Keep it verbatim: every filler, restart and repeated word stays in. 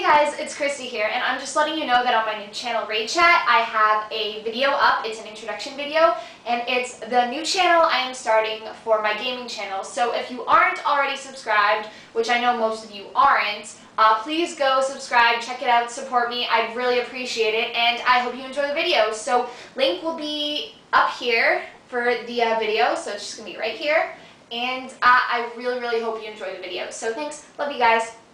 guys, it's Christy here, and I'm just letting you know that on my new channel, Raid Chat, I have a video up. It's an introduction video, and it's the new channel I am starting for my gaming channel. So if you aren't already subscribed, which I know most of you aren't, uh, please go subscribe, check it out, support me. I'd really appreciate it, and I hope you enjoy the video. So link will be up here for the uh, video, so it's just going to be right here. And uh, I really, really hope you enjoy the video. So thanks. Love you guys.